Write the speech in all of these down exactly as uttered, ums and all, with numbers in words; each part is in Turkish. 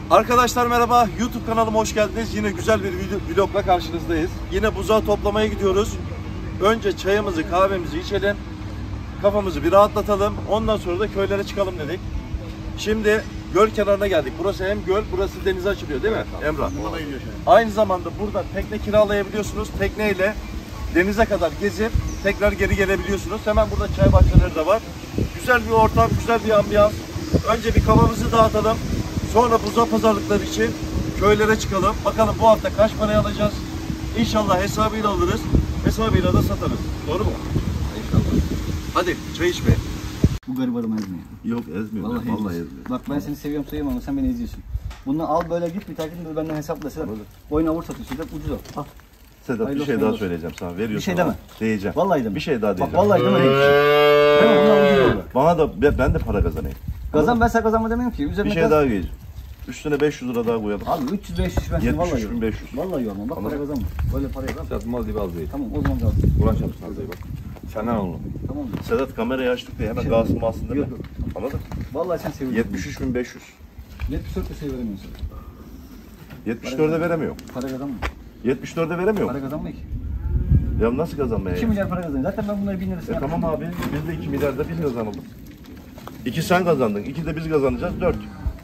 Arkadaşlar merhaba, YouTube kanalıma hoş geldiniz. Yine güzel bir vlogla karşınızdayız. Yine buzağı toplamaya gidiyoruz. Önce çayımızı, kahvemizi içelim. Kafamızı bir rahatlatalım. Ondan sonra da köylere çıkalım dedik. Şimdi göl kenarına geldik. Burası hem göl, burası denize açılıyor değil mi evet, Emrah? Aynı zamanda burada tekne kiralayabiliyorsunuz. Tekneyle denize kadar gezip tekrar geri gelebiliyorsunuz. Hemen burada çay bahçeleri de var. Güzel bir ortam, güzel bir ambiyans. Önce bir kafamızı dağıtalım. Sonra buzağı pazarlıkları için köylere çıkalım. Bakalım bu hafta kaç paraya alacağız? İnşallah hesabıyla alırız. Hesabıyla da satarız. Doğru mu? İnşallah. Hadi çay içmeye. Bu garibanımı ezmiyor. Yok ezmiyor. Vallahi, ben, vallahi ezmiyor. Bak ben seni seviyorum sayıyorum ama sen beni eziyorsun. Bunu al böyle git bir takipte benden hesapla Sedat. Boyun avur satıyorsun Sedat ucuz al. Al. Sedat hayırlı bir şey daha olsun. Söyleyeceğim sana. Veriyorsun. Bir şey deme. Diyeceğim. Vallahi deme. Bir şey daha diyeceğim. Bak vallahi deme. Deme bundan ucuz olur. Bana da ben de para kazanayım. Kazan ben sana kazanma demiyorum ki. Üzerine bir şey kaz... daha diyeceğim. Üstüne beş yüz lira daha koyalım. Abi üç yüz beş yüz ben seni vallahi yetmiş üç bin beş yüz. Vallahi yormam. Bak para kazanma. Böyle para kazanma. Sedat mal gibi al değil. Tamam o zaman al. Ulan çarpsın al değil bak. Senden oğlum. Tamam mı? Sedat kamerayı açtık diye hemen kalsın malsın değil mi? Yok yok. Anladın? Vallahi sen seviyorsun. yetmiş üç bin beş yüz. yetmiş dört de şey veremiyorsun. yetmiş dörde veremiyorum. Para kazanma. yetmiş dörde veremiyorum. Para kazanma ki. Ya nasıl kazanmaya iki milyar para kazanıyor. Zaten ben bunları bin lirasını E tamam abi. Biz de iki milyarda biz kazanalım. iki sen kazandın. iki de biz kazanacağız. dört.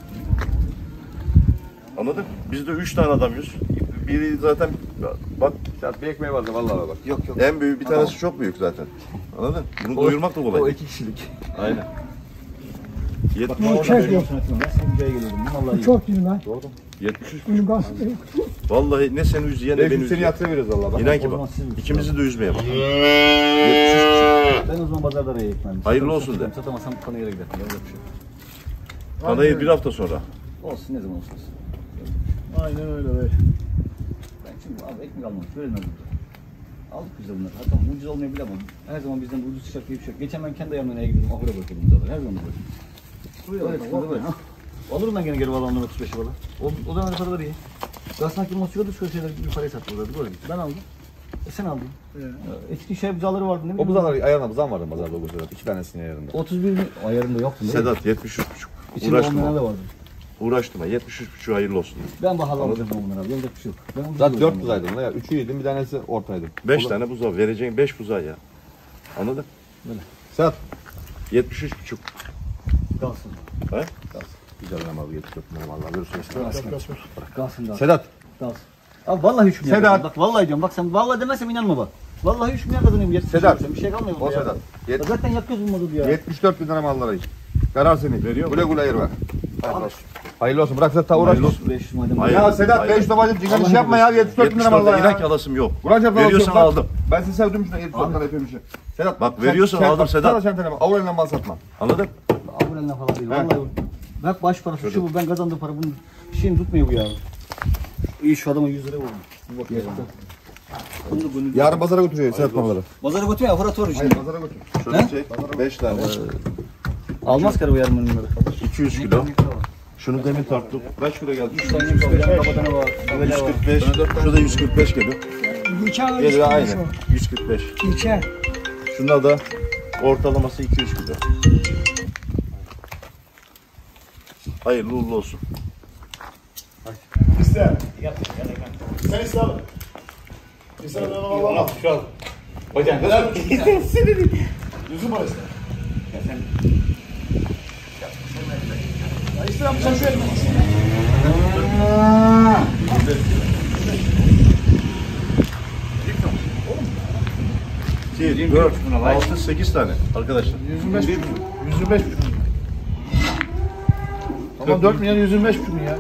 Anladın? Biz de üç tane adamız. Biri zaten bak. Sedat bir ekmeği vardı vallahi bak. Yok yok. En büyük bir tanesi tamam. Çok büyük zaten. Anladın? Bunu doyurmak da kolay. O iki kişilik. Aynen. Bak ben oradan veriyorsun etmem. Ben senin buraya geliyordum. Vallahi çok iyi lan. Doğru. yetmiş üç. Bunun gaz. Vallahi ne seni üzüyen ne beni Seni üzüyen. yatıra veriyoruz Allah bak. İnan ki bak. İkimizi de üzmeye bak. yetmiş üç. Ben o zaman pazarda araya gitmem. Hayırlı olsun de. Satamazsam panayıra giderim. Öyle bir şey. Panayır bir hafta sonra. Olsun ne zaman olsun. Aynen öyle be. Ben şimdi abi ekmek almadım. Söylemem burada. Aldık biz de bunları. Ha tamam ucuz olmayabilir ama her zaman bizden ucuz çıkacak diye bir şey yok. Geçen ben kendi ayağımla neye gidiyordum. Ahıra bırakıyordum zaten. Her zaman böyle. Böyle sıkıntı böyle. Alırım ben gene geri valla ondan otuz beşe valla. O, o zaman da paraları iyi. Gaznak gibi çıkıyordu şu şeyler bir parayı sattılar. Böyle. Ben aldım. E sen aldın. Evet. Eski şey buzaları vardı ne bileyim. O buzalar ayarına buzan vardı pazarda o buzalar. İki tanesinin ayarında. otuz bir mi? Ayarında yoktu. Sedat yetmiş üç buçuk. İçinde olmayan da vardı. Uğraştım ha. yetmiş üç buçuk hayırlı olsun. Ben bahalı alacağım bunları abi. Yapacak bir şey yok. Zaten dört buzaydım ya. Üçü yedim bir tanesi ortaydı. beş tane buzağı vereceğin beş buzağı ya. Anladın? Böyle. Sedat. yetmiş üç buçuk. Kalsın. He? Kalsın. Güzel ama abi yetmiş dört numara vallahi görürsün işte. Kalsın. Kalsın. Sedat. Kalsın. Abi vallahi üç milyar. Sedat. Bak vallahi diyorum. Bak sen vallahi demezsem inanma bak. Vallahi üç milyar kazanıyorum. Sedat. Bir şey kalmıyor O burada Sedat. ya. Zaten yapıyoruz bu modu ya. yetmiş dört bin lira malları. Karar senin. Veriyor mu? Güle güle ayır ver. Hayırlı olsun. Hayırlı olsun. Bırak Sedat uğraş. Hayırlı olsun. beş yüz madem. Hayır. Ya Sedat Hayır. beş yüz tabacım cigan iş yapma ya. yetmiş dört bin lira yetmiş dörde malları inan ya. ki alasım yok. Ulan Sedat Veriyorsan aldım. Ben seni sevdim şuna yetmiş dört lira yapıyorum işi. Sedat Bak veriyorsan aldım Sedat. Sana sen telefon. Avrulya'dan mal satma. Anladın? Avulenle falan değil. Vallahi. Bak baş parası şu bu. Ben kazandığım para bunun şeyini tutmuyor bu ya. İyi şu adama yüz lira vurdum. Bu bak ya. Yarın pazara götürüyor Sedat malları. Pazara götürme aparat var içinde. Pazara götür. Şöyle çek. beş tane. Almaz karı bu yarın bunları. iki yüz kilo. Şunu demin tarttık. Kaç kilo geldi? üç tane yüz koyacağım. Babadana var. yüz kırk beş. Şurada yüz kırk beş geliyor. Geçen Geliyor aynı. yüz kırk beş. Geçen. Şunda da ortalaması iki yüz kilo. Hayırlı uğurlu olsun. İster. Sen iste abi. İster ben onu alamam. Şu an. Hocam. Yüzüm var ister. Ya ister abi sen şu elini bas. iki, dört, altı, sekiz tane arkadaşlar. yüz yirmi beş buçuk. yüz yirmi beş buçuk. Tamam dört milyon yüz yirmi beş buçuk ya.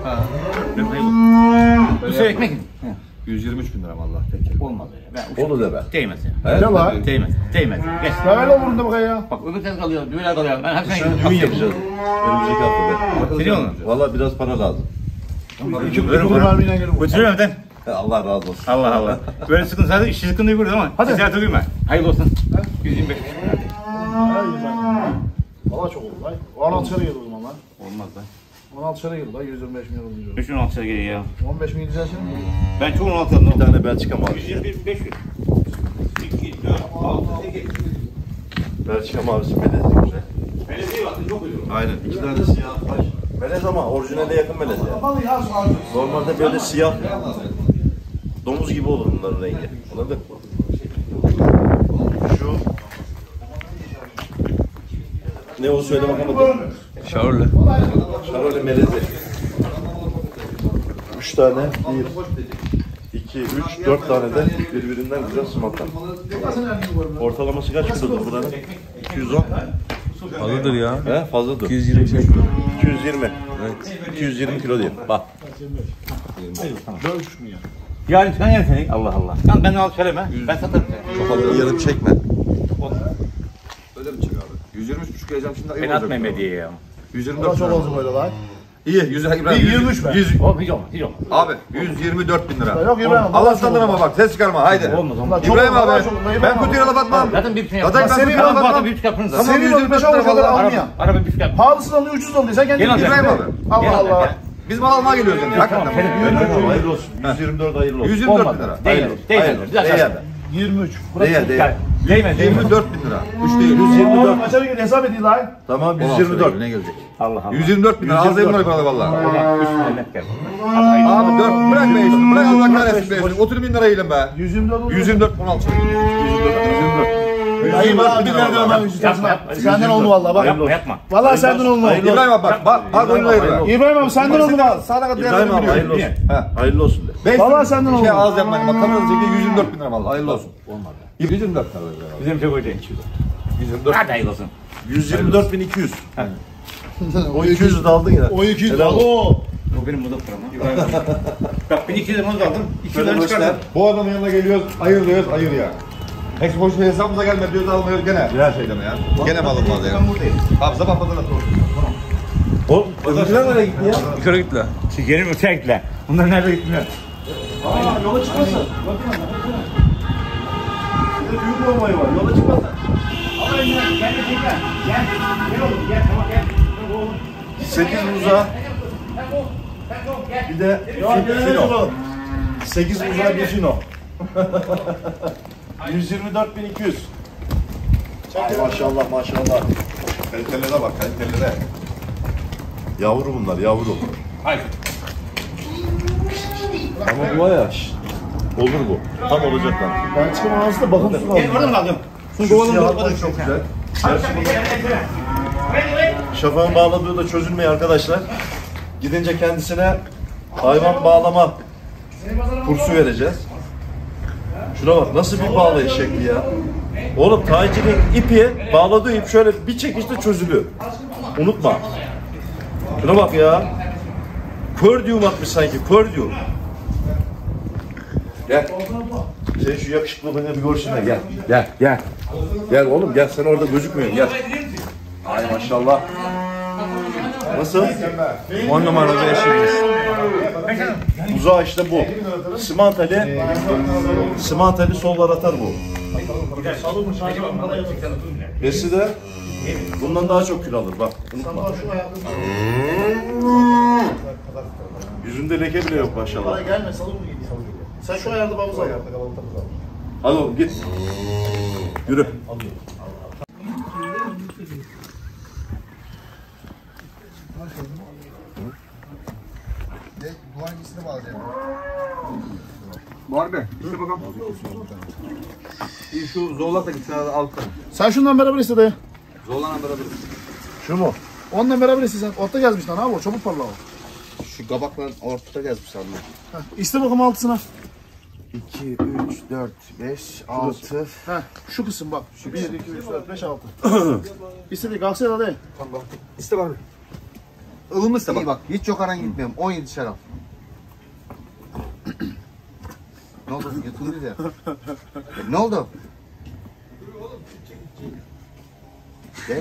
Bu sefer ekmek mi? yüz yirmi üç bin lira valla. Olmaz öyle. Ben Olur da be. Değmez ya. Ne var? Değmez. Değmez. Geç. Ya öyle olur da bakaya ya. Bak öbür tarafa kalıyor. Böyle kalıyor. Ben hepsine Şunu düğün yapacağız. Önümüzdeki hafta be. Biliyor musun? Valla biraz para lazım. İki kurum vermeyle gelin. Götürüyorum öden. Allah razı olsun. Allah Allah. Böyle sıkıntı sadece işi sıkıntıyı görürüz ama. Hadi. Size duyma. Hayırlı olsun. yüz yirmi beş. Valla çok oldu lan. on altı lira geldi o zaman lan. Olmaz lan. on altı lira geldi lan yüz yirmi beş milyon olunca. üç bin altı geliyor ya. on beş milyon güzel şimdi. Ben çok on altı aldım. Bir tane Belçika yüz mavisi. yirmi beş yüz. iki, dört, altı, sekiz. Belçika mavisi melezi güzel. Belediye baktın çok uyuyor. Aynen. İki tane siyah taş. Melez ama orijinale yakın melez yani. Kapalı ya şu an. Normalde böyle siyah domuz gibi olur bunların rengi. Anladın? Şu ne o söyle bakalım. Şarlı. Şarole melezi. Üç tane, bir, iki, üç, dört tane de birbirinden güzel sımaklar. Ortalaması kaç kilodur buranın? iki yüz on. Fazladır ya. He fazladır. iki yüz yirmi kilo. iki yüz yirmi. Evet. iki yüz yirmi kilo diyeyim. Bak. Yani sen yer seni. Allah Allah. Lan ben al söyleme. Ben satarım seni. Yarım çekme. Öyle mi çık abi? yüz yirmi üç buçuk geleceğim şimdi. Beni atmayın medyaya ya. yüz yirmi Daha dört çok lira. oldu böyle lan. İyi. yüz, İbrahim, Bir yirmi üç be. yüz- Oğlum hiç olmaz. Hiç olmaz. Abi yüz yirmi dört bin lira. Yok İbrahim. Allah sandırma bak. Ses çıkarma. Haydi. Olmaz olmaz. Çok İbrahim oldu, abi. daha çok oldu, İbrahim Ben abi. kutuya laf atmam. Zaten bir şey Zaten yapmaz. ben Senin kutuya laf Bu arada atmam. bir üç yapın zaten. Tamam Senin yüz oldu, yirmi beş dört oldu lira kadar valla. almıyor. Araba, araba bir üç yapın. Pahalısından alıyor, ucuz alıyor. Sen kendin Gel al git. sen. İbrahim abi. Allah Gel al, Allah. gel. Biz mal almaya geliyoruz yani. Hakikaten. Tamam, Hayırlı olsun. yüz yirmi dört hayırlı olsun. yüz yirmi dört bin Olmadı. lira. Değil. Değil. Hayırlı. Güzel Değer. saçma. yirmi üç. Değer, değer. Değmez. Değmez. yirmi dört bin lira. üç değil. yüz yirmi dört. Oğlum açarı gel hesap edeyim lan. Tamam yüz yirmi dört. Ne gelecek? Allah Allah. yüz yirmi dört bin lira. Az evimler kaldı valla. Ulan üstüne net gel. Abi dört bırak be işte. Bırak Allah kahretsin be işte. otuz bin lira yiyelim be. yüz yirmi dört oluyor. yüz yirmi dört on altı. Ayı bak bir nereden ama yüz Yapma, yapma. yapma. Senden oldu valla bak. Yapma yapma. Valla senden oldu. İbrahim abi bak. Bak bak onu ayırma. İbrahim abi senden oldu bak. Sağına kadar İbrahim abi hayırlı olsun. He. Hayırlı olsun de. Beş Vallahi bin- senden şey oldu. az yapmayın. Bak kamerada çekiyor yüz yirmi dört bin lira vallahi. Hayırlı olsun. Olmadı. yüz yirmi dört lira. Bizim çok öyle. yüz yirmi dört. Hadi hayırlı olsun. yüz yirmi dört bin iki yüz. O iki yüzü de aldın ya. O iki yüz. Helal olsun. Alo. Bu benim moda programı. Bak bin iki yüz lira aldım. iki yüz Şöyle lira göster. çıkardım. Bu adamın yanına geliyoruz. Hayır diyoruz. Hayır ya. Hiç boş bir hesabımıza gelmedi diyoruz almıyoruz gene. Her şeyden ya. Gene mi alınmaz ya? Ben buradayım. Abi sabah pazarına sor. O öbürler nereye gitti ya? Yukarı git la. Şekerim ötekle. Bunlar nerede gitmiyor? Aa yola çıkmasın. Bir de büyük olmayı var. Yola çıkmasın. Ama gel gel gel. Gel. Gel oğlum gel tamam gel. sekiz buza. Bir de fino. sekiz buza bir fino. yüz yirmi dört bin iki yüz. Ay maşallah maşallah. Kalitelere bak kalitelere. Yavru bunlar yavru. Hayır. Ama bu var ya. şşt, Olur bu. Tam olacak lan. Ben çıkım ağzında bakım su Gel aldım. oradan mı aldın? Şu siyah da çok güzel. Şafağın bağladığı da çözülmüyor arkadaşlar. Gidince kendisine hayvan bağlama kursu vereceğiz. Şuna bak nasıl bir bağlayış şekli ya. Oğlum taycinin ipi bağladığı ip şöyle bir çekişte çözülüyor. Unutma. Şuna bak ya. Kör düğüm atmış sanki kör düğüm. Gel. Sen şu yakışıklılığını bir görsünler gel. Gel gel. Gel oğlum gel sen orada gözükmüyorsun gel. Ay maşallah. Nasıl? On numara bir eşimiz. Buzağı işte bu. Simantali, simantali sollar atar bu. Besi de bundan daha çok kilo alır bak. Unutma. Yüzünde leke bile yok maşallah. Bana gelme salı mı gidiyor? Sen şu ayarda babamızı al. Hadi oğlum git. Yürü. Bu hangisini bağlayacağım? Var be. İşte bakalım. İyi şu zorlak da gitsin altta. Sen şundan beraber iste dayı. Zorlanan beraber. Şu mu? Onunla beraber iste sen. Orta gezmiş lan abi o çabuk parla o. Şu kabakla ortada gezmiş abi. Heh, İste bakalım altısına. iki, üç, dört, beş, altı. Heh, şu kısım bak. Şu bir, iki, üç, dört, beş, altı. İstedik kalksana hadi. Tamam. İste var mı? Ilımlı iste bak. İyi bak. Hiç yok aran gitmiyorum. on yedi şarap. Ne oldu? Yutunduydu ya. E, ne oldu? Gel.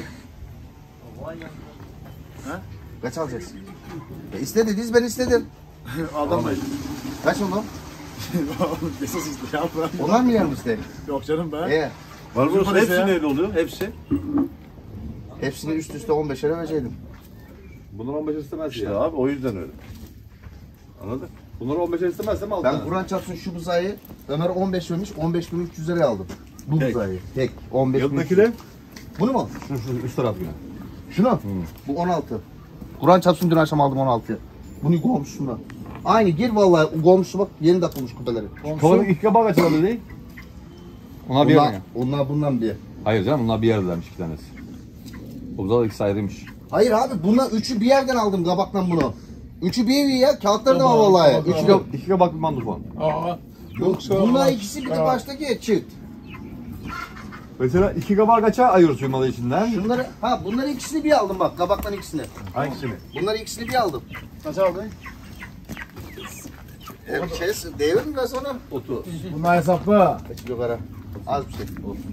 Ha? Kaç alacaksın? E, istediniz ben istedim. Aldamayın. Kaç oldu? Esas iste ya. bırak. Onlar mı yer iste? Yok canım be. E, Var burası parası hepsi ya. neyle oluyor? Hepsi. hepsini üst üste on beşe verecektim. Bunlar on beş istemez İşte ya. abi o yüzden öyle. Anladın? Bunlar on beş istemezsem al. Ben Kur'an çarpsın şu buzayı Ömer on beş vermiş, on beş bin üç yüz liraya aldım. Bu Tek. buzayı. Tek. on beş bin üç yüz. Yanındakiler? Bunu mu? Şu, şu üst taraf yine. Şunu? Bu on altı. Kur'an çarpsın dün akşam aldım on altıya. Bunu komşusunda. Aynı gir vallahi komşusu bak yeni takılmış kubeleri. Sonra ilk kabağı kaçırdı değil. Onlar bir Onlar, yerden ya. onlar bundan bir. Hayır canım onlar bir yerdenmiş iki tanesi. Obzal ikisi ayrıymış. Hayır abi bunlar üçü bir yerden aldım kabaktan bunu. Üçü bir evi ya kağıtları da var vallahi. Üçü İki, de. iki kabak bir mandufan. Aa. Bunlar ikisi bir de baştaki çift. Mesela iki kabağı kaça ayırıyorsun malı içinden? Şunları ha bunları ikisini bir aldım bak kabaktan ikisini. Hangisini? Bunları ikisini bir aldım. Kaç aldın? E, şey, devir mi ben sonra? Bunlar hesaplı. Yukarı. Az bir şey.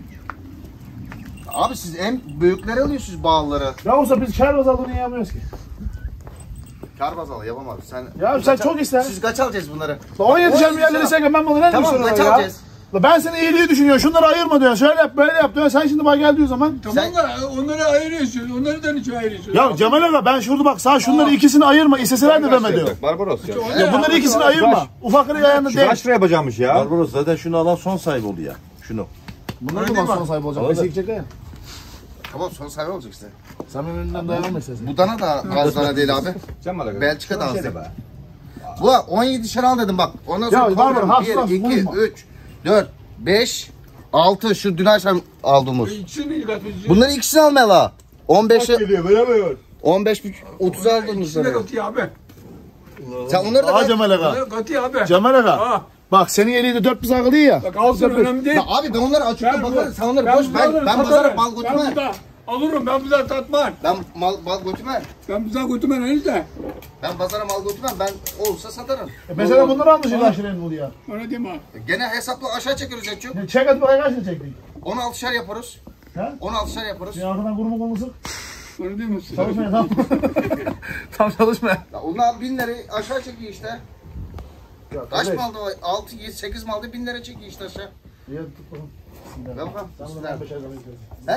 Abi siz en büyükleri alıyorsunuz bağlıları. Ya olsa biz kar bazalını niye yapmıyoruz ki? Kar bazalı yapamaz. Sen Ya sen çok ister. Siz kaç alacağız bunları? on yedi şer milyarları sen ben bunu ne Tamam diyorsun kaç ya? alacağız? La ben senin iyiliği düşünüyorum. Şunları ayırma diyor. Şöyle yap, böyle yap diyor. Sen şimdi bana gel diyor zaman. Sen- Tamam da onları ayırıyorsun. Onları da niçin ayırıyorsun? Ya Cemal Aga ben şurada bak sağ şunları ikisini ayırma. İsteseler de deme diyor. Barbaros ya. Ya bunları ikisini ayırma. Ufakları ayağında Şu değil. kaç liraya yapacakmış ya? Barbaros zaten şunu alan son sahibi oluyor ya. Şunu. Bunlar da son sahibi olacak. Pesi gidecekler ya. Tamam son sahibi olacak işte. Sen benim önümden dayanamam istersen. Bu dana da az dana değil abi. Can mı alakalı? Belçika da az değil. Bu on yedi şer al dedim bak. Ondan sonra Ya, var var, hafif bir, hafif, iki, vurma. üç, dört, beş, altı şu dün akşam aldığımız. İkisini yıkatıyorsun. Bunları ikisini almaya la. on beşe, Geliyor veremiyor. on beş, otuz aldığımız. İkisini bunları. katıyor abi. Sen onları da Aa ver. Cemal Aga. Onları katıyor abi. Cemal Aga. Aa. Bak senin elinde dört biz akıllı ya. Bak alsın önemli değil. Ya abi ben onları açıkta Ben bakarım. bu- Sen onları ben boş bu ben, alırım, ben satarım. pazara bal Ben götürmem. burada alırım. Ben burada tatmam. Ben mal bal götürmem. Ben burada götürmem enişte. Ben pazara mal götürmem. Ben olursa satarım. E mesela bunları almışsın kaç liraya bunu ya. Ona diyeyim ha. Gene hesapla aşağı çekiyoruz Etçuk. Çek hadi bakayım kaç lira çektik. on altışar yaparız. Ha? on altışar yaparız. Bir arkadan kurma konusu. Ona diyeyim mi? Çalışmaya tamam. Tam çalışmaya. Ya onlar bin lira aşağı çekiyor işte. Ya, Kaç kardeş. malda o? altı, yedi, sekiz malda bin lira çekiyor işte aşağı. İyi, tut bakalım. Ver bakalım. Sen bunu Bismillah. on beşer lira istiyorsun. He?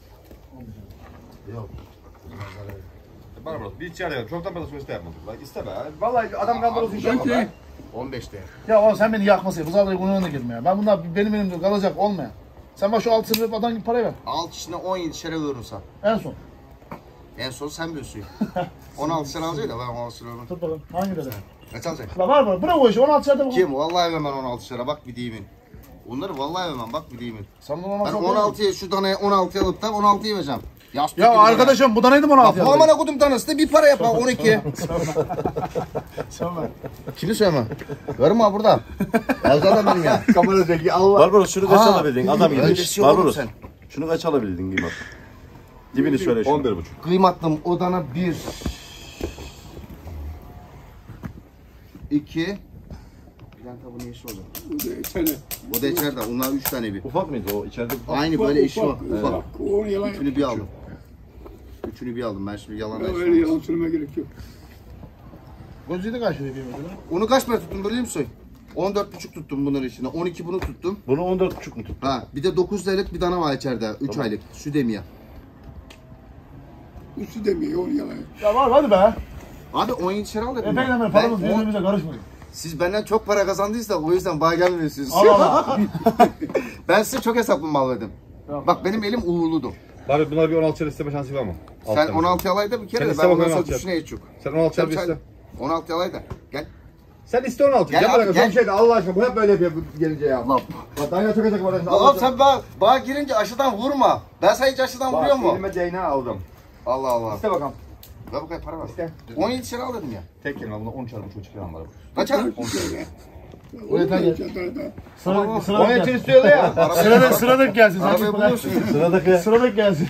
Barbaros bir içeri yapalım. Çoktan bana sonuçta yapmadık. Lan iste be. Vallahi adam kandırılsın inşallah Peki. be. on beşte. Ya oğlum sen beni yakmasın. Bu zaten bunun önüne girme ya. Ben bunlar benim elimde kalacak olmayan. Sen bana şu altı sınıf adam gibi para ver. Alt içine on yedi şere verirsen. En son. En son sen biliyorsun. on altı şere alacak da ben on altı şere vermem. Tut bakalım. Hangi dedi? Kaç alacak? La var mı? Bırak o işi. on altı şerde bu. Kim? Vallahi vermem on altı şere bak bir deyimin. Onları vallahi vermem bak bir deyimin. Sen bunu Ben on altı on altıya şu danaya on altıya alıp da on altıya vereceğim. Yastık Ya gibi dana. arkadaşım bu danaydı mı on altı Bak bu amına kodum tanesi de bir para yapar on iki. Söyle. Kimi söyleme? Görüm ha burada. Yazda benim ya. Kamera zeki Allah. Barbaros şunu kaç Aa, alabildin? Adam gibi. öylesi yok oğlum Barbaros. sen. Şunu kaç alabildin Gimat? Dibini söyle şunu. on bir buçuk. Kıymatlım odana bir. İki. Bir tane tabu ne işi olur? Bu da içeri. O da içeride. Onlar üç tane bir. Ufak mıydı o içeride? Aynı böyle işi var. Ufak, Ufak. ufak. Onu yalan. Üçünü bir aldım. Üçünü bir aldım. Ben şimdi yalan Ya da öyle yalan söylemeye gerek yok. Gözlüğü de kaç liraya diyeyim mesela? Onu kaç para tuttum biliyor musun? on dört buçuk tuttum bunların içinde. on iki bunu tuttum. Bunu on dört buçuk mu tuttu? Ha, bir de dokuz aylık bir dana var içeride. üç aylık. Südemiye. Üstü demiyor. Onu yalan. Ya var hadi be. Abi on yedi şer al dedim. Efendim ben. ben paramız Ben on- birbirimize karışmayın. Siz benden çok para kazandıysa o yüzden bana gelmiyorsunuz. Allah Allah. Ben size çok hesaplı mal verdim. Bak benim elim uğurludur. Bari bunlar bir on altı isteme şansı var mı? Sen on altı alayda bir kere Sen de iste ben bakalım ondan sonra alacak. düşüne hiç yok. Sen on altı Tabii iste. sen on altı alayda. Gel. Sen iste on altı. Gel Gel abi, bana gel. son şeyde Allah aşkına bu hep böyle yapıyor bu gelince ya. Lan. Bak daha çok acak var. Oğlum sen bana, bana girince aşıdan vurma. Ben sana hiç aşıdan vuruyor mu? Elime D N A aldım. Allah Allah. İste bakalım. Ver bakayım para ver. İste. on yedi şer al dedim ya. Tek kelime buna on çarpı çocuk falan var. Kaç al? O yeter ya. Sıra, sıradık on yedi gelsin. istiyordu ya. Sıradık, sıradık gelsin. Sen Arabayı çık bırak. buluyorsun. Sıradaki. Sıradık gelsin.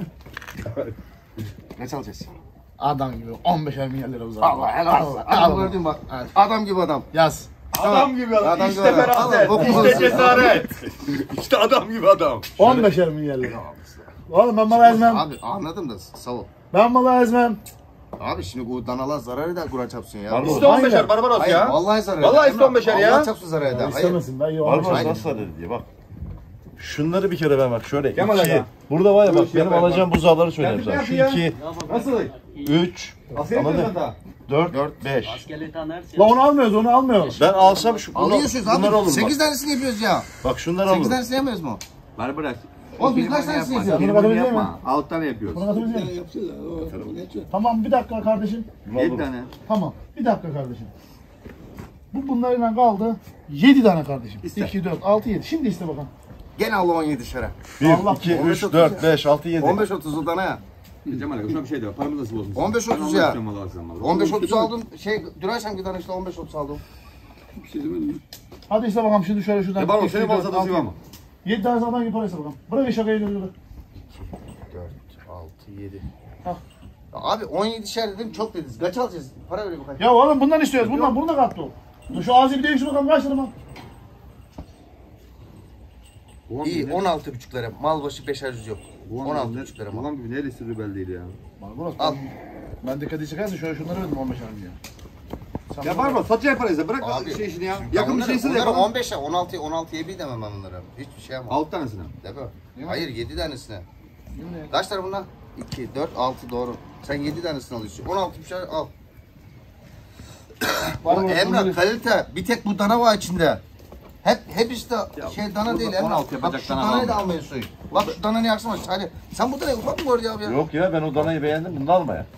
Ne çalacağız? Adam gibi on beşer milyar lira uzak. Allah Allah. Adam gördün bak. Evet. Adam gibi adam. Yaz. Adam gibi adam. Adam İşte gibi adam. feraset. Allah, İşte okumasın. cesaret. İşte adam gibi adam. on beşer milyar lira. Oğlum ben malı ezmem. Abi anladım da sağ ol. Ben malı ezmem. Abi şimdi bu danalar zarar eder Kur'an çapsın ya. Barbaros. İşte on beşer Barbaros Hayır ya. vallahi zarar eder. Vallahi işte on beşer ya. Allah çapsın zarar eder. Hayır. İstemesin ben yok. Barbaros Aynen. nasıl dedi diye bak. Şunları bir kere ben bak şöyle Kemal iki. Aga. Burada var ya Bu bak işi benim yapayım alacağım buzağları söyleyeyim Ben sana. bir Şu yapayım ya. iki, Nasıl? üç, Aferin anladın? sana. dört, beş. La onu almıyoruz onu almıyoruz. Ben alsam şu bunu, Alıyorsunuz bunlar abi. olur sekiz bak. tanesini yapıyoruz ya. Bak şunlar sekiz olur. tanesini yapmıyoruz mu? Bari bırak. Oğlum biz kaç tanesini Bunu izliyoruz? katabilecek mi? Yapma. Alt tane yapıyoruz. Bunu katabilecek Yani mi? yapsın da. o- ne çok- Tamam bir dakika kardeşim. Yedi tane. Tamam bir dakika kardeşim. Bu bunlarla kaldı. yedi tane kardeşim. İste. iki, dört, altı, yedi. Şimdi iste bakalım. Gene al on yedi şere. bir, Allah iki, on beş, üç, otuz dört, beş, altı, yedi. on beş otuz tane ya. Cemal abi şuna bir şey de var. Paramız nasıl bozmuş? on beş Ben otuz on ya. beş diyorum vallahi sen bana. on beş otuz aldım. Şey Düraysam giden işte on beş otuz aldım. Bir şey demedim. Hadi iste bakalım şimdi şöyle şuradan. E bana iki, senin dört, bal altı, satası var mı? yedi tane sağdan gibi para iste bakalım. Bırak şakayı götür. dört, altı, yedi. Al. Abi on yedi şer dedim çok dediniz. Kaç alacağız? Para verin bakayım. Ya oğlum bundan istiyoruz. Bundan bunu da kattı o. Dur şu ağzı bir değiştir bakalım kaç lira bak. İyi on altı buçuk lira. Mal başı beşer yüz yok. on altı buçuk lira mal. Ulan gibi neyle sürü belli değil ya. Barbaros Al. ben, ben dikkati çekerse şöyle şunları verdim on beş lira diye. Sen Ya bana- var mı? Satacak parayı da bırak Abi, şey işini ya. Şimdi Yakın bir onları- şeyse de bunları yapalım. on beşe, on altıya, on altıya bir demem ben bunlara. Hiçbir şey yapmam. Alt tanesine. Değil mi? Hayır yedi tanesine. Yemin ederim. Kaç tane bunlar? iki, dört, altı doğru. Sen yedi tanesini alıyorsun. on altı bir şey al. O Barbaros, Emrah bunları- kalite bir tek bu dana var içinde. Hep hep işte şey dana değil burada on Emrah. altı yapacak Bak şu dana danayı var da mı? almayı suyu. Bak şu danayı yaksana. Hadi sen bu danayı ufak mı gördün abi ya? Yok ya ben o danayı beğendim. Bunu da alma ya.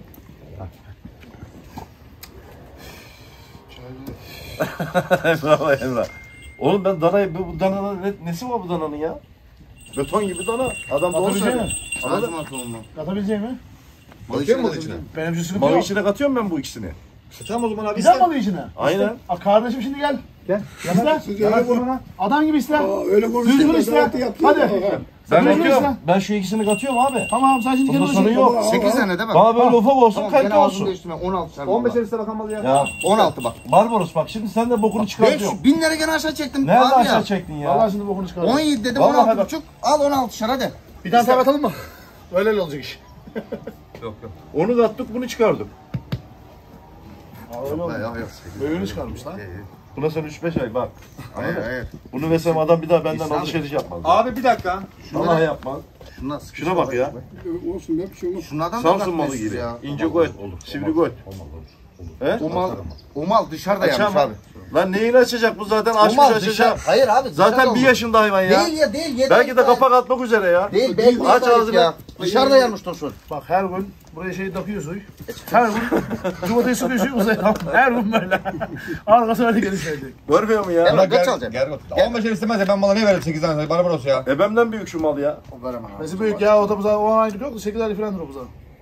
Bravo Emrah. Oğlum ben danayı, bu, bu dananın ne, nesi var bu dananın ya? Beton gibi dana. Adam doğru Katabilecek söylüyor. mi? Anladın mı aklımı? Katabilecek mi? Bakıyor mu içine? Benim şu sıkıntı Malı yok. içine katıyorum ben bu ikisini. Tamam o zaman abi. Bir daha malı içine. Aynen. A, kardeşim şimdi gel. Gel. İste. Siz öyle vurun. Adam gibi iste. Aa, öyle Düzgün konuşuyorsun. iste. Hadi. Ben Düzgün bakıyorum. iste. Ben şu ikisini katıyorum abi. Tamam sen şimdi Bunda kendin sorun iste. yok. sekiz tane değil mi? Bana böyle ufak olsun, Tamam kalite gene ağzını olsun. değiştirme. on altı sen. on beş lirası bakan ya. Ya on altı bak. Barbaros bak şimdi sen de bokunu çıkartıyorsun. beş bin lira gene aşağı çektim. Nerede abi aşağı ya. çektin ya? Vallahi şimdi bokunu çıkar. on yedi dedim Vallahi on altı bak. buçuk. Al on altı şar hadi. Bir tane daha katalım mı? Öyle öyle olacak iş. Yok yok. Onu kattık bunu çıkardık. Aa, öyle oldu. Hayır hayır. Böyünü çıkarmış lan. Buna sen üç beş ay bak. Hayır hayır. Bunu versem adam bir daha benden İslam- alışveriş yapmaz. Abi bir dakika. Allah yapmaz. Şundan sıkıştı. Şuna bak ya. Olsun be bir şey olmaz. Şunlardan da Samsun malı bakmayız gibi. ya. İnce goy. Sivri goy. He? O mal, o mal dışarıda yanmış Açamam. abi. Lan neyini açacak bu zaten O açmış mal açacak. dışarı. Hayır abi dışarıda Zaten bir olmuş. yaşında hayvan ya. Değil ya değil. Yedi Belki de aylık kapak atmak üzere ya. Değil belki Aç yedi aylık ağzını. ya. Dışarıda yanmış Tosun. Bak her gün buraya şeyi takıyorsun. Her gün cuvatayı sıkıyorsun uzaya kalk. Her gün böyle. Arkasına da gelişecek. Görmüyor mu ya? Emrah kaç alacaksın? Gel on beş lira istemez ya ben bana ne veririm sekiz tane bana burası ya. Ebemden büyük şu mal ya. Nesi büyük ya otobüze o aylık yok da sekiz aylık falan o buza.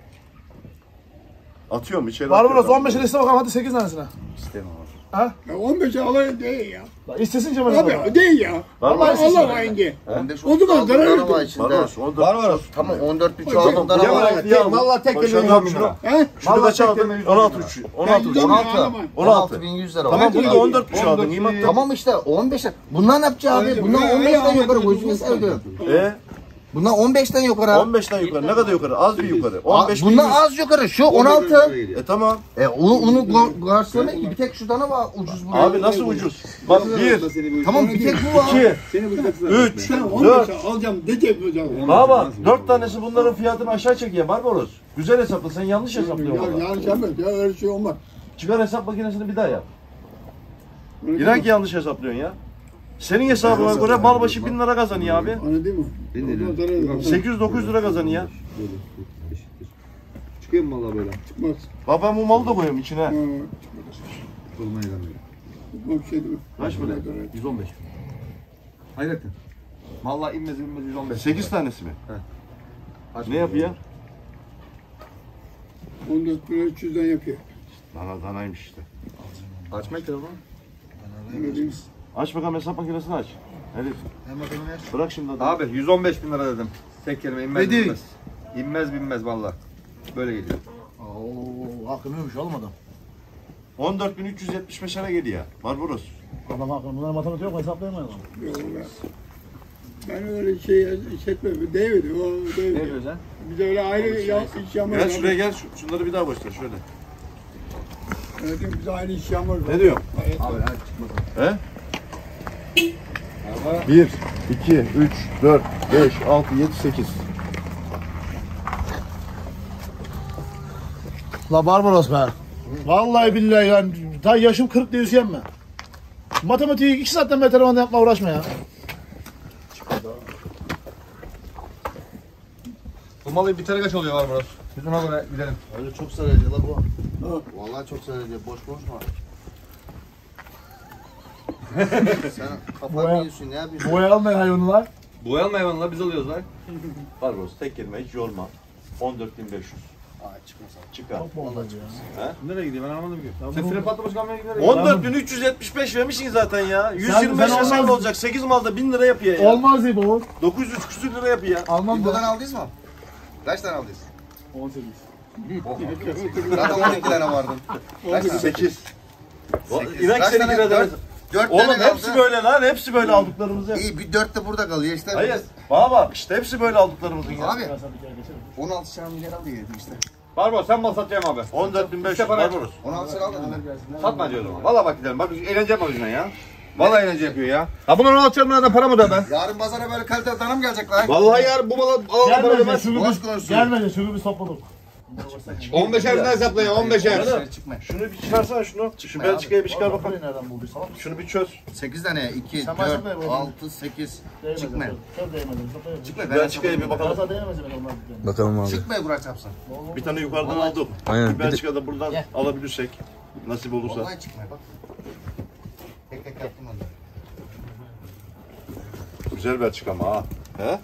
Atıyorum içeri Barbaros atıyorum. on beş lira iste bakalım hadi sekiz tanesine. İstemiyorum. Ya on beşe alayım değil ya. Lan istesin Cemal abi. Abi değil ya. Barbaros. Allah Allah yenge. on beş O zaman zarar dana var ettim. içinde. Barbaros. on dört. Var var. Tamam on dört buçuk aldım dana Cemal var. abi ya. Vallahi tek Bak kelime şunu- yüz on bin lira. He? Şunu kaç aldın? on altı üç. on altı üç. Ya, on altı. ağlama. on on altı. altı bin yüz lira. Tamam var. bunu da on dört buçuk aldın. İyi mi? Tamam işte on beşe. Bunlar ne yapacak abi? Bunlar on beşten yukarı. Gözünü sevdim. E Bunlar on beşten yukarı. on beşten yukarı. Ne kadar yukarı? Az bir yukarı. on beş bin Bunlar yüz. az yukarı. Şu on altı. E tamam. E onu onu go- karşılamayın ki. Bir tek şu dana var ucuz buraya. Abi nasıl ucuz? Bak bir, Tamam bir tek bu var. iki, Seni bu kadar. üç, Sen on dört. beşe alacağım diyecek hocam. Baba dört tanesi bunların fiyatını aşağı çekiyor Barbaros. Güzel hesapla sen yanlış Ya hesaplıyorsun valla. yanlış yapma. Ya öyle şey olmaz. Çıkar hesap makinesini bir daha yap. İnan ki yanlış hesaplıyorsun ya. Senin hesabına göre mal başı bin lira kazanıyor abi. Anladın mı? Bin lira. Ondan zarar yok. sekiz yüz dokuz yüz lira kazanıyor. Çıkıyor mu valla böyle? Çıkmaz. Babam bu malı da koyuyorum içine. Ha, Olmayı da çıkmaz bir şey değil mi? Kaç böyle? yüz on beş. Hayrettin. Valla inmez inmez yüz on beş. sekiz tanesi mi? Aç Ne yapıyor? on dört bin üç yüzden yapıyor. Dana danaymış işte. Açmak telefonu. Anladın mı? Aç bakalım hesap makinesini aç. Elif. Bırak şimdi adamı. Abi yüz on beş bin lira dedim. Tek kelime inmez Ne değil? binmez. İnmez binmez valla. Böyle geliyor. Oo hakkımıymış oğlum adam. on dört bin üç yüz yetmiş beş lira geliyor. Barbaros. Adam hakkım. Bunlar matematik yok mu hesaplayamayız adam. Yok be. Ben öyle şey işletme değmedi. O Ne değmedi. yapıyorsun sen? Biz öyle ayrı ya, iş yapmayız. Gel şuraya gel. Şu- Şunları bir daha göster şöyle. Evet, biz aynı iş yapmayız. Ne diyor? Abi hadi çıkma. He? bir, iki, üç, dört, beş, altı, yedi, sekiz. La Barbaros be. Vallahi billahi yani daha yaşım kırk diye Hüseyin mi? Matematiği iki saatten beri telefonda yapma uğraşma ya. malı bir tane kaç oluyor var burası? Biz ona göre gidelim. Öyle çok zarar ediyor la bu. Vallahi çok zarar ediyor. Boş konuşma. Sen kafayı mı yiyorsun ne yapıyorsun? Boya almayan hayvanlar. Boyalı hayvanlar biz alıyoruz lan. Barbaros tek kelime hiç yorma. on dört bin beş yüz. Aa çıkmaz abi. Çıkar. Vallahi ya. Nereye gidiyor ben anlamadım ki. Ya Sen bunu- fren patlamış kamyona gidiyor. on dört bin üç yüz yetmiş beş vermişsin zaten ya. yüz yirmi beş sen mal olmaz- olacak. sekiz malda bin lira yapıyor ya. Olmaz değil bu. dokuz yüz küsür lira yapıyor ya. Almam İbo'dan da. aldınız mı? Kaç tane aldınız? on sekiz. Zaten on iki tane vardı. Kaç tane? sekiz. Sekiz. İnan ki Kaç seninki tane? de Dört, dört Oğlum tane hepsi kaldı. böyle lan. Hepsi böyle aldıklarımız ya. İyi bir dört de burada kalıyor işte. Hayır. Bana bak işte hepsi böyle aldıklarımızın ya. Abi on altı tane milyar aldı yedim işte. Barbaros sen mal satacağım abi. on dört bin beş yüz İşte para- Barbaros. on altı tane aldım. Satma diyor o zaman. Valla bak gidelim. Bak eğlence mi yüzünden ya? Valla eğlence yapıyor ya. Ha bunları alacağım nereden para mı da ben? Yarın pazara böyle kaliteli danam gelecek lan. Vallahi yarın bu malı alalım para Gelmedi ödemez. şunu Boş bir konuşsun. gelmedi şunu bir topladık. on beşer binden hesaplayın on beşer. Dışarı çıkma. Şunu bir çıkarsana şunu. Şu Belçika'yı bir çıkar bakalım. Burayı nereden bulduysan? Şunu bir çöz. sekiz tane. iki, Sen başla dört, be, altı, sekiz. Çıkma. Çok değmedim. Çok değmedim. Çıkma. Belçika'ya bir bakalım. Zaten değmez ben onlar. Bakalım abi. Çıkma Burak çapsın. Bir tane yukarıdan aldım. Aynen. Bir Bir de- Belçika'da buradan alabilirsek. Nasip olursa. Vallahi çıkma bak. Tek tek yaptım onu. Güzel Belçika ama ha. He?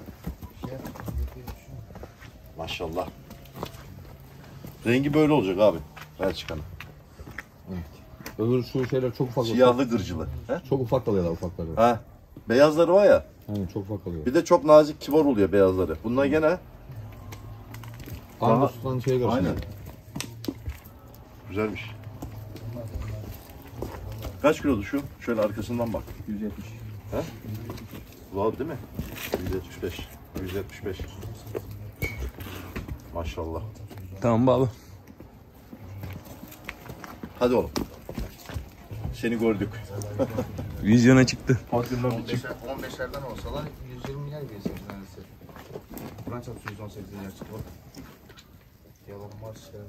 Maşallah. Rengi böyle olacak abi. Belçika'nın. Öbür şu şeyler çok ufak. Siyahlı gırcılı. He? Çok ufak kalıyorlar ufakları. Ha. Beyazları var ya. Aynen çok ufak kalıyor. Bir de çok nazik kibar oluyor beyazları. Bunlar gene Angus'tan şeye karşı. aynen. Güzelmiş. Kaç kilodu şu? Şöyle arkasından bak. yüz yetmiş. Var değil mi? yüz yetmiş beş. yüz yetmiş beş. Maşallah. Tamam baba. Hadi oğlum. Seni gördük. Vizyona çıktı. on beşlerden olsalar yüz yirmi milyar gelecek tanesi. Burak çapsın yüz on sekiz milyar çıktı bak. Yalan var şeyler.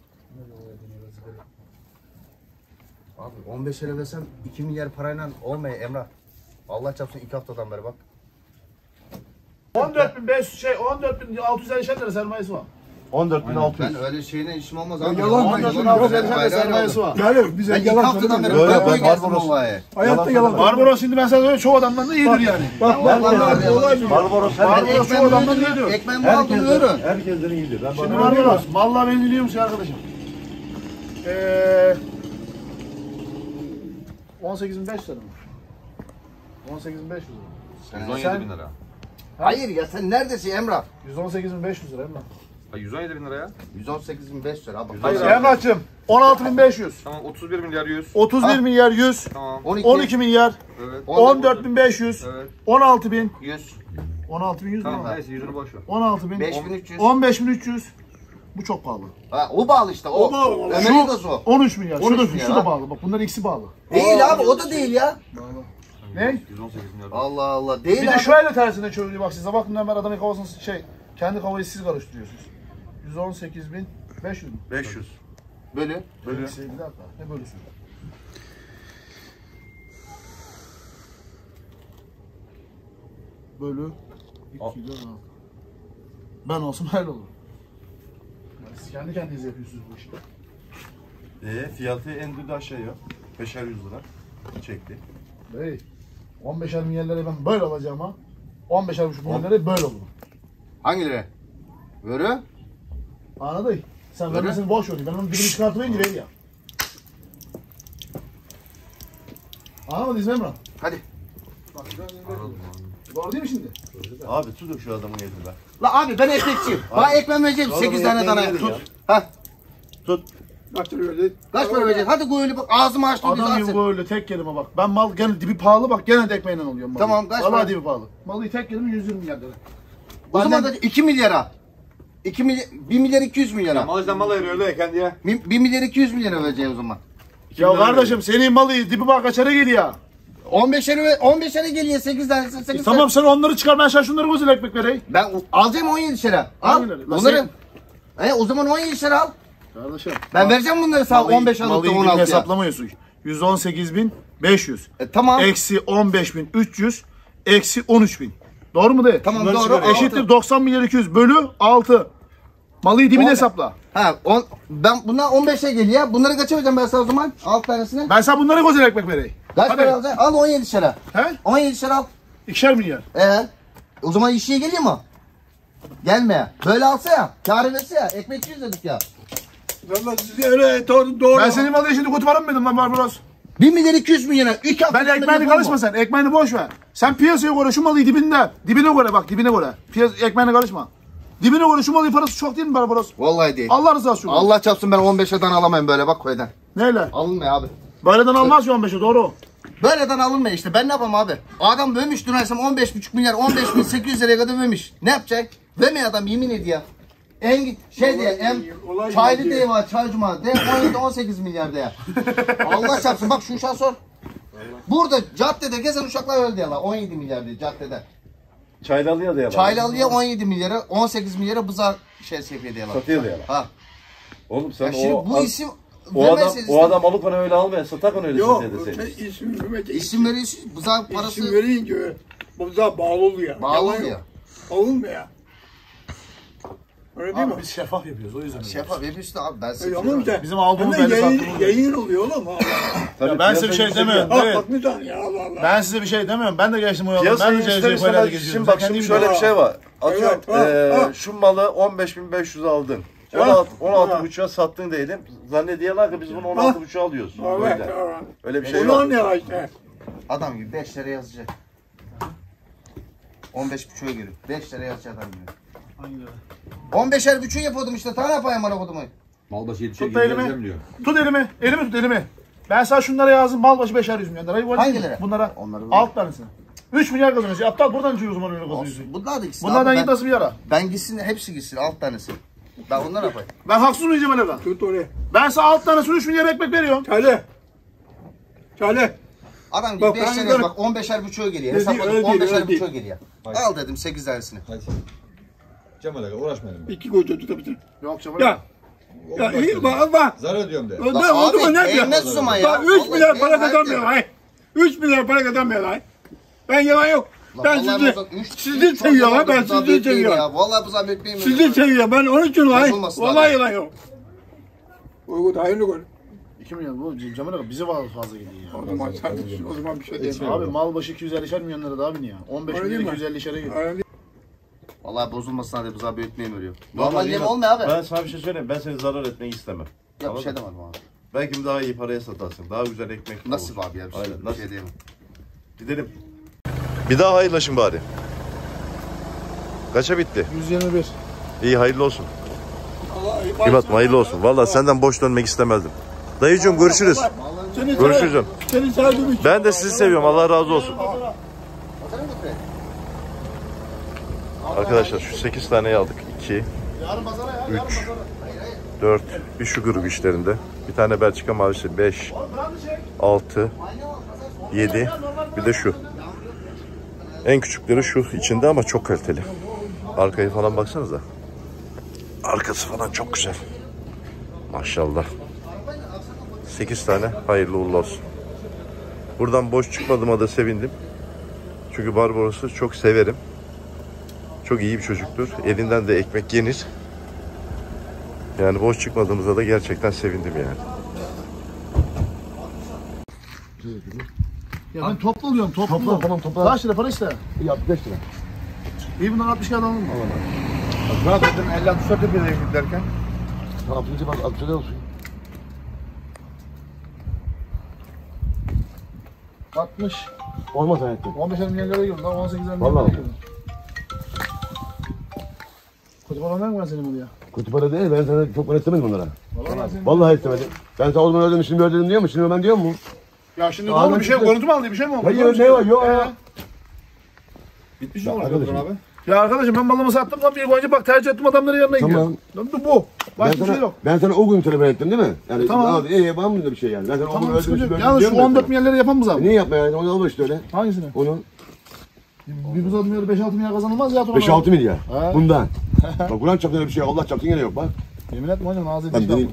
Abi on beş lira versen iki milyar parayla olmuyor Emrah. Allah çapsın iki haftadan beri bak. on dört bin beş yüz şey on dört bin altı yüz elli lira sermayesi var. on dört bin altı yüz. Ben öyle şeyine işim olmaz abi. Yalan on dört bin altı yüz elli lira sermayesi var. Yani bize Ben iki haftadan beri Yok, yok, ben ben bu gelsin Barbaros- vallahi. hayatta yalan. Barbaros şimdi ben sana söyleyeyim çoğu adamdan da iyidir yani. Bak Barbaros Ben her, Barbaros çoğu adamdan iyidir. ekmeğimi aldım ürün. herkesten iyidir. Ben Şimdi Barbaros vallahi ben biliyor musun arkadaşım? Eee on sekiz bin beş lira mı? on sekiz bin beş yüz lira. yüz on yedi bin lira. Hayır ya sen neredesin Emrah? yüz on sekiz bin beş yüz lira Emrah. Ha, yüz on yedi bin lira ya. yüz on sekiz bin beş yüz lira abi. Hayır abi. Emrah'cığım on altı bin beş yüz. Tamam otuz bir milyar yüz. otuz bir milyar yüz. Tamam. on iki, on iki milyar. Evet. on dört bin beş yüz. Evet. on altı bin. yüz. on altı bin yüz Tamam mu? neyse yüzünü boş ver. on altı bin. beş bin üç yüz. on beş bin üç yüz. Bu çok pahalı. Ha, o bağlı işte o. Ömer'in de o. on üç milyar. Şu on üç da, milyar şu ha. da bağlı. Bak bunların ikisi bağlı. Değil abi o da değil ya. Ne? yüz on sekiz milyar. Allah Allah değil Bir de abi. şöyle tersine çeviriyor bak size. Bakın Ömer adamın kafasını şey kendi kafayı siz karıştırıyorsunuz. yüz on sekiz bin beş yüz mü? beş yüz. Bölü. Böyle. Eksi bir dakika. Ne bölüsü? Bölü iki dört altı. Ben olsam öyle olur. Yani siz kendi kendinize yapıyorsunuz bu işi. Ee, fiyatı en aşağı ya. beşer yüz lira. Çekti. Bey, on beşer milyarları ben böyle alacağım ha. on beşer buçuk milyarları böyle olur. Hangileri? Bölü. Anladın? Sen Öyle. vermesini boş ver. Ben onun dibini çıkartmayınca değil ya. Anlamadınız mı Emrah? Hadi. Doğru değil mi şimdi? Abi tut şu adamın elini be. La abi ben ekmekçiyim. Bana ekmeğimi vereceğim sekiz tane danaya. Tut. Tut. Ha. Tut. Kaç para vereceksin? Hadi koyulu bak ağzımı açtım biz Adam gibi alsın. böyle tek kelime bak. Ben mal gene dibi pahalı bak gene de ekmeğiyle alıyorum malı. Tamam, kaç Vallahi para? dibi pahalı. Malı tek kelime yüz yirmi milyar lira. O zaman da iki milyara. iki milyar, bir milyar iki yüz milyara. Mal işte mal ayırıyor öyle kendiye. Bir, bir milyar iki yüz milyara vereceğim o zaman. Ya kardeşim senin malı dibi bak kaçara geliyor. on beşere ve on beşere geliyor sekiz tane sekiz E, tane. tamam sen onları çıkar ben sen şunları güzel ekmek vereyim. Ben alacağım on yedi şere. Al. Hangileri? La Onları. E o zaman on yedi şere al. Kardeşim. Ben vereceğim bunları sağ on beş alıp da Malıyı on bin altıya. hesaplamıyorsun. yüz on sekiz bin beş yüz. E, tamam. Eksi on beş bin üç yüz. Eksi on üç bin. Doğru mu değil? Tamam Bunları doğru. çıkarıyor. Eşittir doksan milyar iki yüz bölü altı. Malıyı dibine On- hesapla. Ha, on, ben bundan on beşe geliyor. Bunları kaça vereceğim ben sana o zaman? Alt tanesini. Ben sana bunlara güzel ekmek vereyim. Kaç Hadi. para alacaksın? Al on yedi lira. He? on yedi lira al. İkişer milyar. Ee, o zaman işçiye geliyor mu? Gelmeye. Böyle alsa ya. Kâr verse ya. Ekmekçiyiz dedik ya. Valla size öyle doğru doğru. Ben senin malı şimdi kutuparım mıydım lan Barbaros? bir milyar iki yüz milyona. İki hafta Ben sonra ekmeğini yapalım karışma mı? sen. Ekmeğini boş ver. Sen piyasaya göre şu malıyı dibinde. Dibine göre bak dibine göre. Piyas ekmeğine karışma. Dibine göre şu malıyı parası çok değil mi Barbaros? Vallahi değil. Allah rızası için. Allah çarpsın ben on beşten alamayım böyle bak koydan. Neyle? Alınmıyor abi. Böyleden almaz şu on beşe doğru. Böyleden alınmıyor işte. Ben ne yapayım abi? Adam vermiş dönersem on beş buçuk milyar on beş bin sekiz yüz liraya kadar vermiş. Ne yapacak? Vermiyor adam yemin ediyor. En şey diye en çaylı diye var çaycuma de on yedi on sekiz milyar diye. Allah çarpsın bak şu uşağı sor. Burada caddede gezen uşaklar öyle diyorlar on yedi milyar diye caddede. Çaylalıya da yalan. Çaylalıya on yedi milyara on sekiz milyara buza şey yapıyor diyorlar. Satıyor da yalan. Ha. Oğlum sen Ya şimdi o, bu az- isim o adam, vermezseniz o adam alıp onu öyle almaya satak onu öyle Yok, satıyor deseydi. şey, isim vermeyecek. isim veriyorsun buza parası İsim verince bu da bağlı oluyor. bağlı Yalan oluyor. yok. Olmuyor. Öyle değil mi? Abi biz şeffaf yapıyoruz o yüzden. Şeffaf yapıyorsun abi ben size E, Oğlum sen. Bizim aldığımız Hemen belli, yayın, sattığımız yayın oluyor oğlum. Allah Allah. Ya ben size bir şey demiyorum. Ah Evet. bak bir tane ya Allah Allah. Ben size bir şey demiyorum. Ben de geçtim o yoldan. Ben Piyasayı de ister cezayı istemez, koyardı geziyorum. şimdi bak şimdi şöyle bir şey var. Atıyorum Evet, ha, eee, ha. şu malı on beş bin beş yüz aldın. Ha, on altı ha. buçuğa sattın diyelim. Zannediyorlar ki biz bunu on altı buçuğa alıyoruz. Evet, Böyle. evet. Öyle bir şey Ulan yok. ya işte. Adam gibi beş lira yazacak. on beş buçuğa giriyor. beş lira yazacak adam gibi. on beşer buçuğu yapıyordum işte. Tane yapayım bana kodumu. Malbaşı yetişecek Tut elimi. Tut elimi. Elimi tut elimi. Ben sana şunlara yazdım. Mal başı beşer yüz milyon lira. Hangileri? Bunlara. Onları Alt tanesine. üç milyar kazanıyorsun. Aptal buradan çıkıyor o zaman öyle kazanıyorsun. Olsun. Bunlar da gitsin. Bunlardan abi. git nasıl bir yara? Ben, ben gitsin hepsi gitsin alt tanesi. Ben onları yapayım. Ben haksız mıyım Ali Evlat? Tut oraya. Ben sana alt tanesine üç milyar ekmek veriyorum. Çale. Çale. Adam gibi Bak, beş ben lira de- bak on beşer buçuğa geliyor. Öyle değil, Hesapladık öyle değil, on beşer öyle değil. buçuğa geliyor. Al dedim sekiz tanesini. Hadi. Cemal Aga uğraşmayalım. İki koca tutabilir. Yok Cemal. Ya. Ya iyi bak bak. Zarar ediyorum de. Ben Lan oldu mu abi, ne yapıyor? eğilmez o zaman ya. Bak üç Vallahi milyar para eğilmez kazanmıyor ya. hay. üç milyar para kazanmıyor hay. Ben yalan yok. Lan Ben vallahi sizi, bozan- üç- sizi üç seviyorum ha. bozan Ben bu zahmet sizi değil seviyorum. ya. Vallahi bu zahmet değil mi? Sizi seviyorum. Ben onun için hay. Bozulmasın Vallahi abi. yalan yok. Uygun hayırlı gör. iki milyon bu Cemal Aga bize var fazla gidiyor ya. O zaman sen o zaman bir şey deme. Abi mal başı iki yüz elli milyon lira daha bin ya. on beş Öyle milyon değil mi? iki yüz elli şere giriyor. Öyle değil. Vallahi bozulmasın hadi bu zahmet etmeyeyim ölüyor. Vallahi Normal yem yine- olmuyor abi. Ben sana bir şey söyleyeyim. Ben seni zarar etmeyi istemem. Ya bir Anladın şey mı? demedim abi. Belki daha iyi paraya satarsın. Daha güzel ekmek Nasip olur. abi ya bir şey, Aynen, bir nasip. şey diyemem. Gidelim. Bir daha hayırlaşın bari. Kaça bitti? yüz yirmi bir. İyi hayırlı olsun. İbatma hayırlı olsun. Vallahi senden boş dönmek istemezdim. Dayıcığım görüşürüz. Seni Görüşürüz. sev- Seni sevdiğim için. Ben de sizi seviyorum. Allah razı olsun. Arkadaşlar şu sekiz taneyi aldık. iki, üç, dört, bir şu grup işlerinde. Bir tane Belçika mavisi beş, altı, yedi, bir de şu. En küçükleri şu içinde ama çok kaliteli. Arkayı falan baksanıza. Arkası falan çok güzel. Maşallah. sekiz tane hayırlı uğurlu olsun. Buradan boş çıkmadığıma da sevindim. Çünkü Barbaros'u çok severim. Çok iyi bir çocuktur. Elinden de ekmek yenir. Yani boş çıkmadığımıza da gerçekten sevindim yani. Ya ben toplu alıyorum toplu. Topla, tamam, topla. Kaç lira para iste? İyi altmış beş lira. İyi bundan altmış kağıt alalım mı? Rahat edin elli altmış dört liraya giderken. Altıncı bak altmış lira olsun. altmış. Olmaz hayatta. on beş milyon lira girdi. on sekiz milyon Vallahi. lira girdi. Kötü para vermem ben senin bunu ya. Kötü para değil ben sana çok para istemedim onlara. Vallahi ben senin. Vallahi istemedim. Ben sana o zaman ödedim şimdi ödedim diyor mu? Şimdi ben diyor mu? Ya şimdi ne Abi oldu bir şey işte- görüntü mü aldı bir şey mi oldu? Hayır ne var yok ya. Bitmiş Ya mi arkadaşım. abi? Ya arkadaşım ben malımı sattım lan bir yıl boyunca bak tercih ettim adamların yanına gidiyorum. Tamam. Lan bu. Ben Başka bir sana, şey yok. ben sana o gün telefon ettim değil mi? Yani Tamam. Abi iyi var mı da bir şey yani? Ben sana o gün Tamam ödedim sıkıntı şimdi yok. ödedim Yalnız diyorum şu ben on dört sana. milyar lira yapamaz E abi. niye yapma yani? Onu al işte öyle. Hangisini? Onu Bir buzağı milyar beş altı milyar kazanılmaz ya. beş altı milyar. He. Bundan. Bak Kur'an çaptığında bir şey Allah çaptığın gene yok bak. Yemin etme hocam ağzı Ben yetişti deneyim.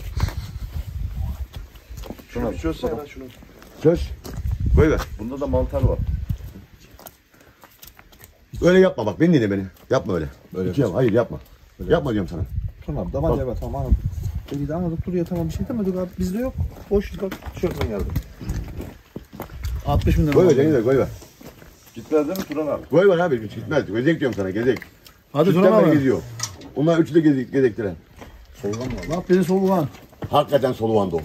Şunu bir çözsene. Söz. Koy ver. Bunda da mantar var. Öyle yapma bak, beni dinle beni. Yapma öyle. Öyle İki yap. Hayır yapma. Öyle yapma diyorum sana. Tamam tamam evet tamam anladım. Beni de anladık duruyor tamam bir şey demedik abi bizde yok. Boş bak tişörtmen geldi. altmış bin lira. Koy ver Cengiz abi, koy ver. Gitmez değil mi Turan abi? Koy ver abi, gitmez. Gezek diyorum sana, gezek. Hadi Sütten Turan beri abi. geziyor. Onlar üçü de gezek, gezektiren. Bak beni soluğan. Hakikaten soluğandı o.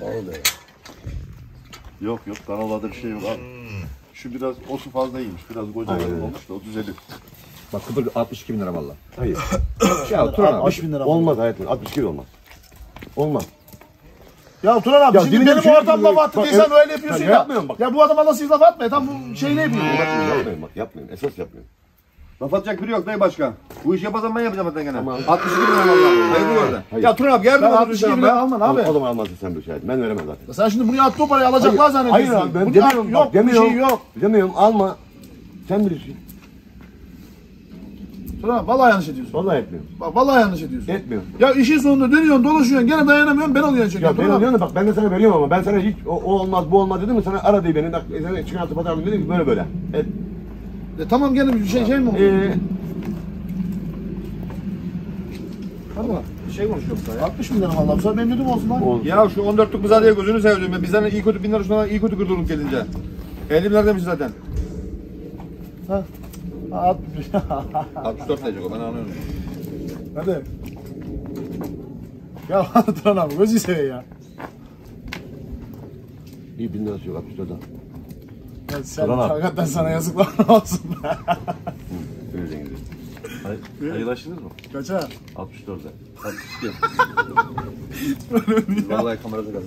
Yok yok kanalada bir şey yok abi. Şu biraz o su fazla iyiymiş. Biraz koca Aynen. olmuş da otuz elli. Bak kıpır altmış iki bin lira valla. Hayır. Ya Turan abi. altmış bin lira. Olmaz hayatım. altmış kilo olmaz. Olmaz. Ya Turan abi Ya şimdi dibine benim düşüyor ortamda gibi. laf attın Bak, diye sen evet. öyle yapıyorsun Ben ya. yapmıyorum bak. Ya bu adama nasıl laf atma tam bu şey ne yapıyor? Yapmayın bak, yapmayın. Esas yapmayın. Laf atacak biri yok dayı başkan. Bu işi yapasam ben yapacağım zaten gene. Tamam. altmış iki bin lira valla. Hayırlı gördün. Hayır. Ya Turan abi gel Ben ben altmış iki bin lira alman abi. O zaman almazsın sen bu şahit. Ben veremem zaten. Sen şimdi bunu yaptığı parayı alacaklar zannediyorsun. Hayır abi ben Bunu demiyorum. yap- Bak, yok demiyorum. bir şey yok. Demiyorum alma. Sen bilirsin. Turan abi vallahi yanlış ediyorsun. Vallahi etmiyorum. Bak vallahi yanlış ediyorsun. Etmiyorum. Ya işin sonunda dönüyorsun dolaşıyorsun gene dayanamıyorsun ben alıyorsun Ya çekiyorum. ben Turan abi. diyorum da bak ben de sana veriyorum ama ben sana hiç o, o olmaz bu olmaz dedim mi sana ara değil beni. Bak e, sana çıkan altı pazarlık dedim ki böyle böyle. Et. E, tamam gene bir şey şey mi oldu? Ee, Hadi bak. Şey konuşuyorum sana. altmış bin lira vallahi bu sefer benim dedim olsun lan. oldu. Ya şu on dörtlük bıza diye gözünü sevdim. Ben bizden iyi kötü bin lira şuna iyi kötü kırdırdık gelince. elli bin lira demiş zaten. Ha. Ha, altmış. altmış dört diyecek o ben anlıyorum. Hadi. Ya Turan abi gözü seveyim ya. İyi bin lirası yok altmış dört'e. Ya sen Turan abi. hakikaten sana yazıklar olsun. Öyle Cengiz. Hay, hayırlaştınız mı? Kaça? altmış dört'e. altmış iki. Vallahi kamerada kaldı.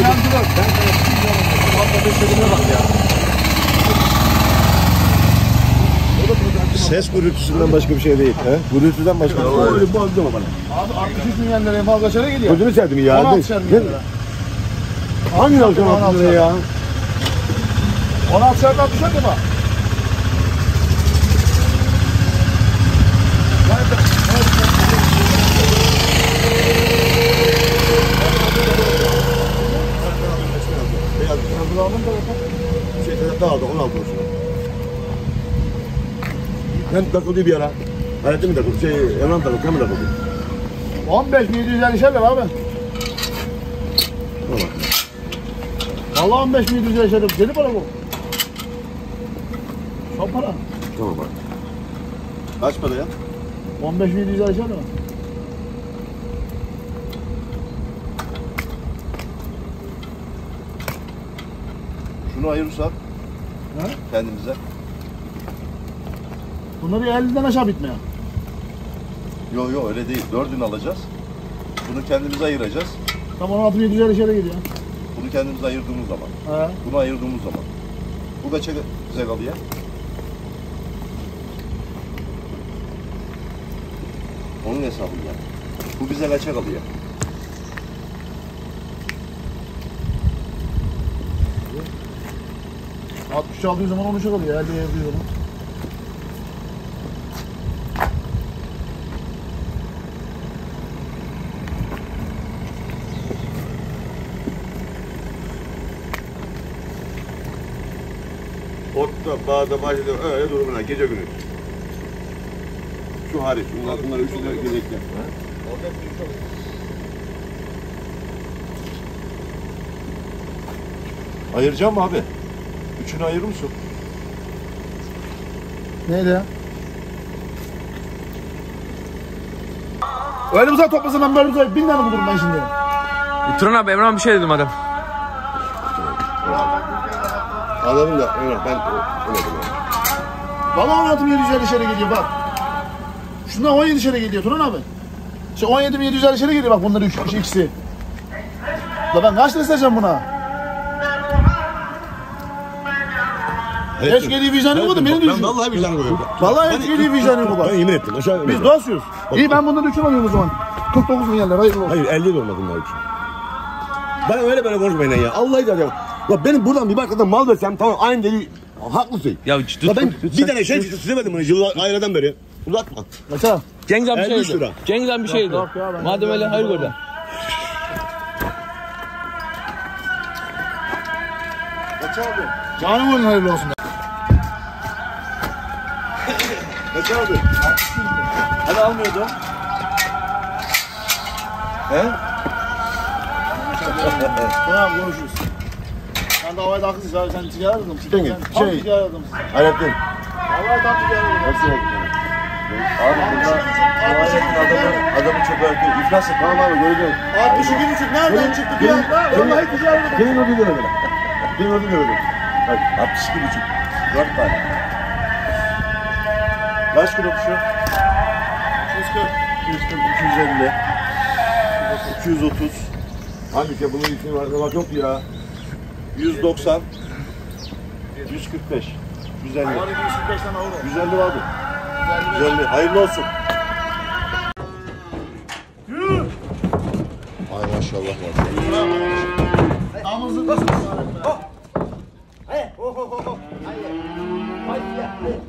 Ses gürültüsünden başka bir şey değil. He? Gürültüden başka bir şey değil. Öyle bozdu mu bana? Abi altmış üç milyon liraya mal kaçara geliyor. Gözünü sevdim ya. on altı Ne- milyon lira. Hangi alacağım on altı altı liraya ya? on altı şartlar düşer mi bak? Şey, daha da on altı olsun. Ben takıldı bir ara. Hayatım takıldı. Şey, Emran takıldı. Kamera takıldı. on beş bin yedi yüz elli şerler abi. Tamam. Vallahi on beş bin yedi yüz elli şerler. Deli para bu. Çok para. Tamam bak. Kaç para ya? on beş bin yedi yüz elli şerler. Şunu ayırırsak Ha? kendimize. Bunları elliden aşağı bitmiyor. Yok yok öyle değil. Dördünü alacağız. Bunu kendimize ayıracağız. Tam on altı bin yedi yüz elli şerler geliyor. Bunu kendimize ayırdığımız zaman. Ha. Bunu ayırdığımız zaman. Bu kaça bize kalıyor? Onun hesabı yani. Bu bize kaça kalıyor? altmış aldığı zaman on üçe kalıyor. elliye yapıyor zaman. Orta, bağda, bahçede öyle durumuna gece gündüz. Şu hariç. Bunlar, bunlar üçü de gelecekler. Ayıracağım mı abi? Üçünü ayırır mısın? Neydi ya? Öyle uzak toplasam ben böyle uzak bin tane bulurum ben şimdi. Turan abi Emrah bir şey dedim adam. Anladım da Emrah ben öyle dedim. Valla on altı bin yedi yüz elli şere geliyor bak. Şundan on yedi şere geliyor Turan abi. İşte on yedi bin yedi yüz elli şere geliyor bak bunların üç, üç ikisi. Da ben kaç lira isteyeceğim buna? Hiç geliyor vicdanı yok da beni Ben düşün. vallahi vicdanı koyuyorum. Vallahi hiç geliyor vicdanı yok bak. Ben yemin ettim. Aşağı Biz dolaşıyoruz. İyi ben bundan üçün alıyorum o zaman. kırk dokuz milyar lira hayırlı olsun. Hayır elli de olmaz bunlar için. Ben öyle böyle konuşmayın ya. Allah'ı da ya. Ya benim buradan bir başkadan mal versem tamam aynı dedi. Haklısın. Ya Ya ben bir tane şey çizemedim bunu yıllar aileden beri. Uzatma. Mesela. Cengiz abi bir elli şey lira. dedi. Cengiz abi bir şey dedi. yok ya, ben- Madem öyle hayır gördü. Canım oyun hayırlı olsun. Kaç aldı? Hani almıyordu? He? Tamam konuşuruz. Sen de havayı takılsın abi sen ticari adamsın. Sen git, Tam şey- ticari adamsın. Hayrettin. Havayı tam ticari adamsın. Nasıl yaptın? Abi burada Muharrem'in adamı, adamı çok erken iflas etti. Tamam abi göreceğim. altmış iki buçuk nereden çıktı bir anda? Vallahi ticari adamsın. Senin ödül verelim. Senin ödül verelim. Bak altmış iki buçuk. Dört tane. Kaç kilo şu? yüz kırk. iki yüz kırk, iki yüz elli. iki yüz otuz. Hangisi ya bunun ismi var var yok ya. yüz doksan. yüz kırk beş. yüz elli. Var iki yüz kırk beş tane avro. yüz elli vardı. yüz elli. Hayırlı olsun. Ay maşallah maşallah. Damızlık nasıl? Hey, ho ho ho ho. Hayır. Hayır.